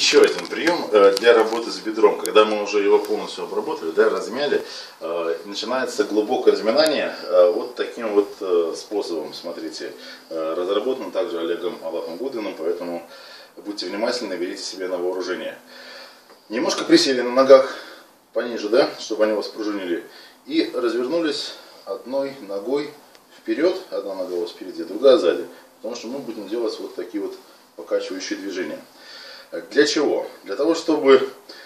еще один прием для работы с бедром. Когда мы уже его полностью обработали, да, размяли, начинается глубокое разминание вот таким вот способом. Смотрите, разработан также Олегом Аллахом Гудвином, поэтому будьте внимательны, берите себе на вооружение. Немножко присели на ногах пониже, да, чтобы они вас пружинили, и развернулись одной ногой вперед, одна нога у вас впереди, другая сзади, потому что мы будем делать вот такие вот покачивающие движения. Для чего? Для того, чтобы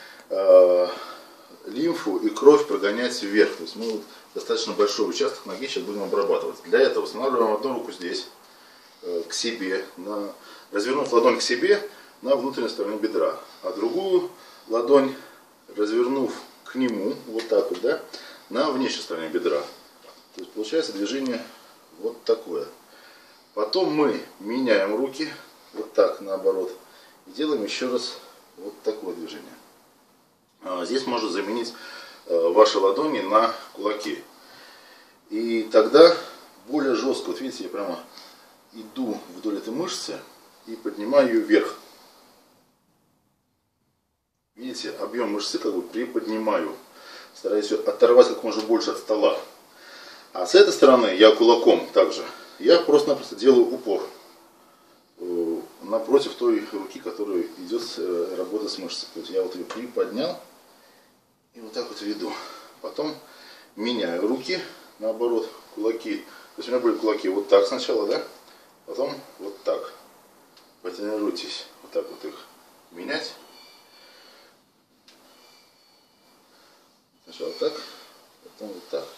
лимфу и кровь прогонять вверх. То есть мы вот достаточно большой участок ноги сейчас будем обрабатывать. Для этого устанавливаем одну руку здесь, к себе, развернув ладонь к себе на внутренней стороне бедра, а другую ладонь развернув к нему, вот так вот, да, на внешней стороне бедра. То есть получается движение вот такое. Потом мы меняем руки, вот так наоборот, и делаем еще раз вот такое движение. Здесь можно заменить ваши ладони на кулаки. И тогда более жестко, вот видите, я прямо иду вдоль этой мышцы и поднимаю ее вверх. Видите, объем мышцы как бы приподнимаю, стараюсь оторвать как можно больше от стола. А с этой стороны я кулаком также, я просто-напросто делаю упор напротив той руки, которая идет работа с мышцей. То есть я вот ее приподнял и вот так вот веду. Потом меняю руки, наоборот, кулаки. То есть у меня были кулаки вот так сначала, да? Потом вот так. Потренируйтесь вот так вот их менять. Сначала так, потом вот так.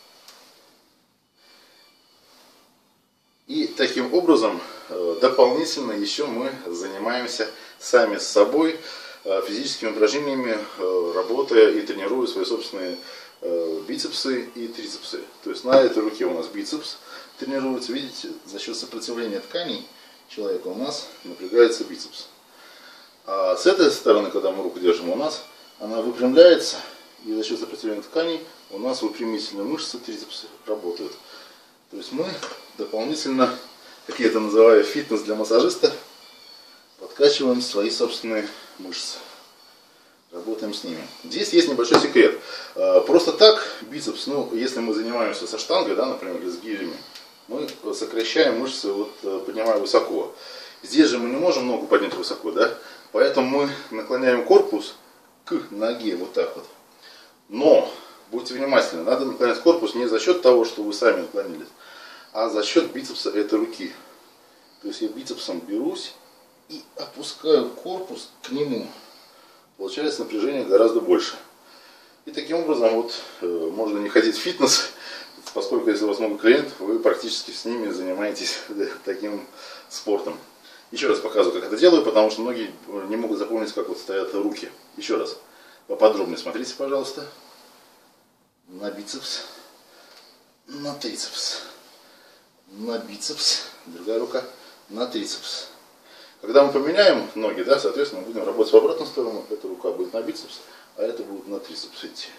И таким образом дополнительно еще мы занимаемся сами с собой физическими упражнениями, работая и тренируя свои собственные бицепсы и трицепсы. То есть на этой руке у нас бицепс тренируется, видите, за счет сопротивления тканей человека у нас напрягается бицепс. А с этой стороны, когда мы руку держим, у нас она выпрямляется, и за счет сопротивления тканей у нас выпрямительные мышцы трицепсы работают. То есть мы дополнительно, как я это называю, фитнес для массажиста, подкачиваем свои собственные мышцы. Работаем с ними. Здесь есть небольшой секрет. Просто так бицепс, ну, если мы занимаемся со штангой, да, например, или с гирями, мы сокращаем мышцы, вот, поднимая высоко. Здесь же мы не можем ногу поднять высоко, да, поэтому мы наклоняем корпус к ноге, вот так вот. Но, будьте внимательны, надо наклонять корпус не за счет того, что вы сами наклонились, а за счет бицепса этой руки. То есть я бицепсом берусь и опускаю корпус к нему. Получается напряжение гораздо больше. И таким образом вот можно не ходить в фитнес, поскольку если у вас много клиентов, вы практически с ними занимаетесь таким спортом. Еще раз показываю, как это делаю, потому что многие не могут запомнить, как вот стоят руки. Еще раз, поподробнее смотрите, пожалуйста. На бицепс, на трицепс, на бицепс, другая рука, на трицепс. Когда мы поменяем ноги, да, соответственно, мы будем работать в обратную сторону. Эта рука будет на бицепс, а эта будет на трицепс идти.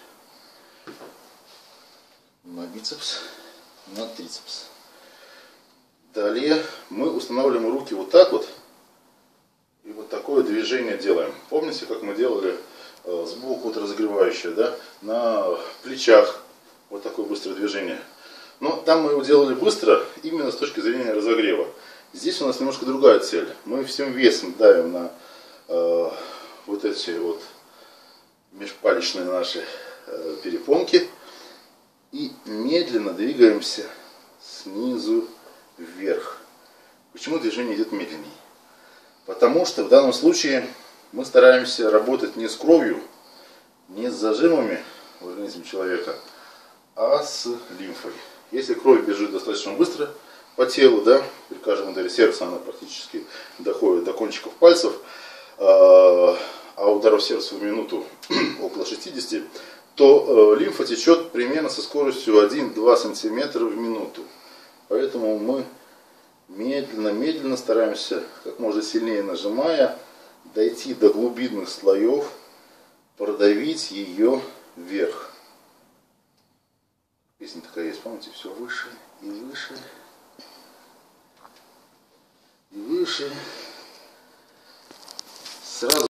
На бицепс, на трицепс. Далее мы устанавливаем руки вот так вот. И вот такое движение делаем. Помните, как мы делали сбоку вот разогревающее, да, на плечах вот такое быстрое движение. Но там мы его делали быстро, именно с точки зрения разогрева. Здесь у нас немножко другая цель. Мы всем весом давим на вот эти вот межпалечные наши перепонки и медленно двигаемся снизу вверх. Почему движение идет медленнее? Потому что в данном случае мы стараемся работать не с кровью, не с зажимами в организме человека, а с лимфой. Если кровь бежит достаточно быстро по телу, да, при каждом ударе сердца она практически доходит до кончиков пальцев, а ударов сердца в минуту около 60, то лимфа течет примерно со скоростью 1-2 см в минуту. Поэтому мы медленно стараемся, как можно сильнее нажимая, дойти до глубинных слоев, продавить ее вверх. Песня такая есть, помните, все выше и выше, и выше. Сразу